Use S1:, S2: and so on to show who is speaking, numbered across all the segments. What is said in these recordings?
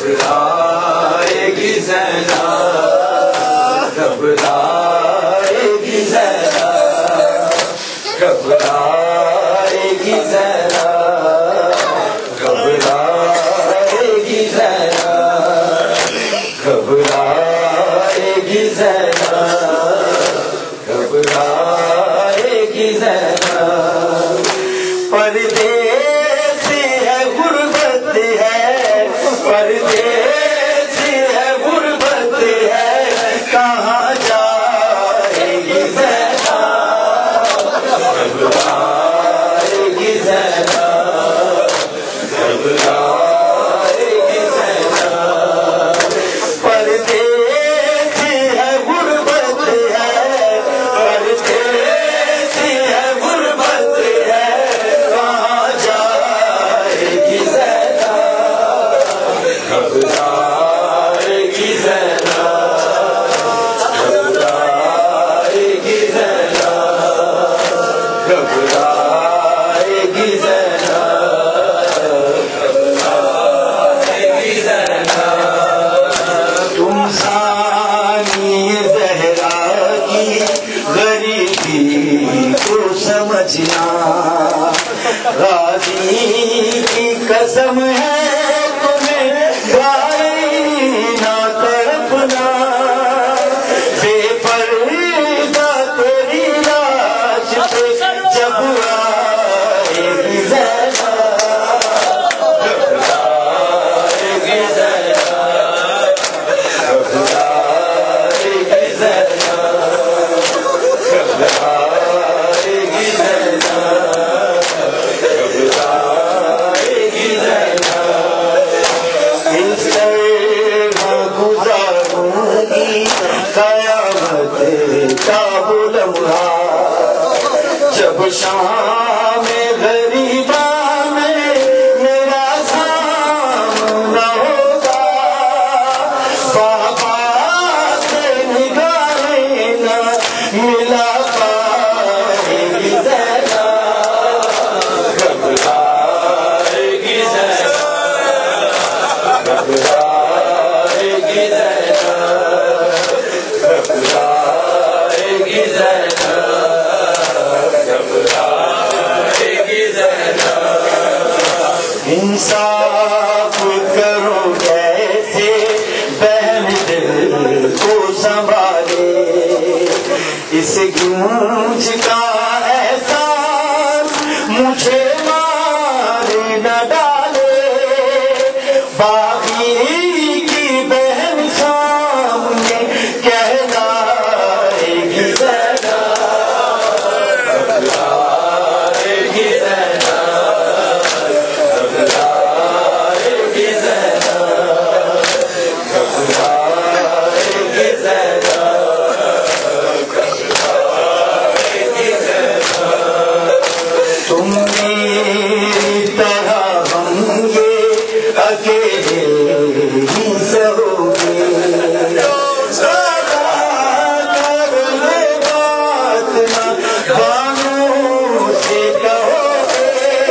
S1: گھبرائے گی زینب گھبرائے گی زینب گھبرائے گی زینب گھبرائے گی زینب گھبرائے گی زینب گھبرائے گی زینب پردیس ہے غربت ہے پردیس ہے غربت ہے کہاں جائے گی زینب گھبرائے گی زینب گھبرائے گی زینب پردیس ہے غربت ہے پردیس ہے غربت ہے کہاں جائے گی زینب گھبرائے گی زینب گھبرائے گی زینب گھبرائے گی زینب تم ثانی زہرا کی غریبی کو سمجھنا غازی کی قسم ہے تمہیں گائے نہ تڑپنا بے پردہ تیری لاش پہ جب آئے گی زینب گھبرائے گی زینب گھبرائے گی زینب گھبرائے گی زینب گھبرائے گی زینب اس طرح گزاروں گی قیامت کا وہ لمحہ جب شام غریبا میں میرا سامنا ہوگا بابا سے نگاہیں نہ ملا پائے گی زینب گھبرائے گی زینب گھبرائے گی زینب گھبرائے گی زینب گھبرائے گی زینب انصاف کرو کیسے بہن دل کو سنبھالے اس گونج کا احساس مجھے مار نہ ڈالے باغی کی بہن سامنے کہلائے گی زینب گھبرائے گی زینب گھبرائے گی زینب گھبرائے گی زینب گھبرائے گی زینب تم میری طرح ہم یہ اکیلے ہی سہو گے کر لے بات نہ بانوں سے کہو گے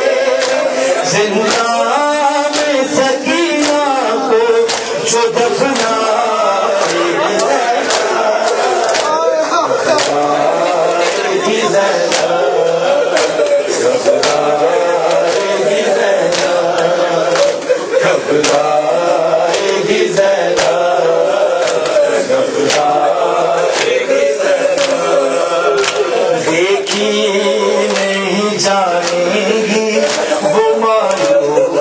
S1: زندہ میں سکینہ کو جو دفنائے گی زینب گھبرائے گی زینب گھبرائے گی زینب گھبرائے گی زینب گھبرائے گی زینب دیکھی نہیں جائیں گی وہ مایوس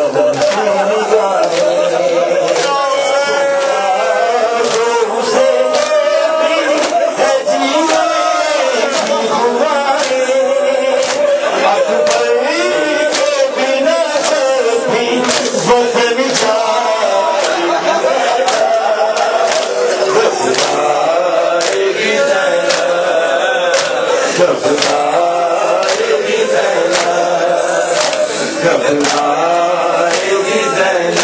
S1: گھبرائے گی زینب گھبرائے گی زینب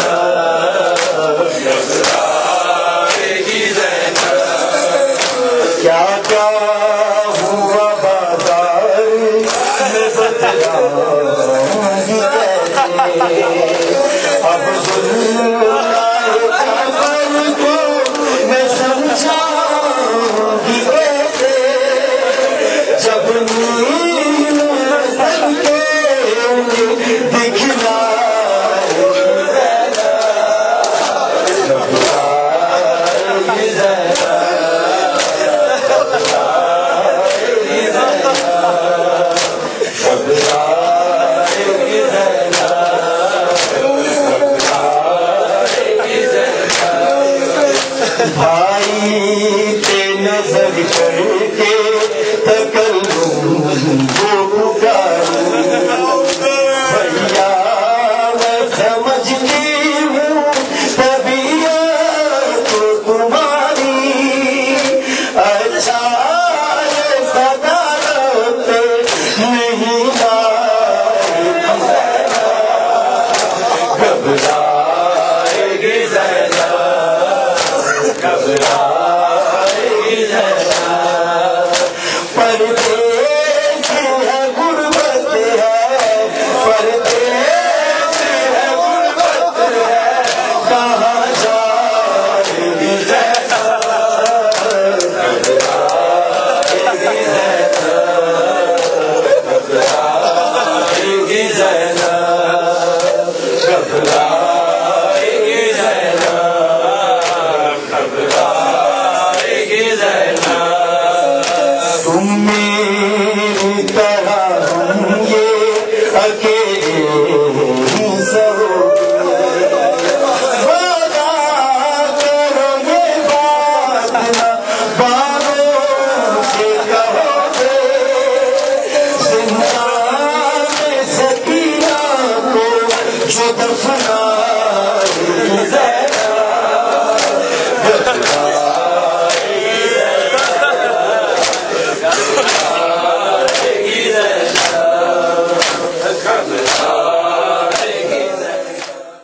S1: گھبرائے گی زینب کیا کیا ہوا بازار میں بتلاؤں گی کیسے اب آئے گی زینب کب آئے گی زینب پردیس ہے غربت ہے پردیس ہے غربت ہے کہاں جائے گی زینب کب آئے گی زینب کب آئے گی زینب کب آئے گی زینب کب آئے گی زینب تم میری طرح ہم یہ اکیلے ہی سہو وعدہ کرو یہ بات نہ بانوں سے کہو گے زندان سکینہ کو جو دفنائے زینب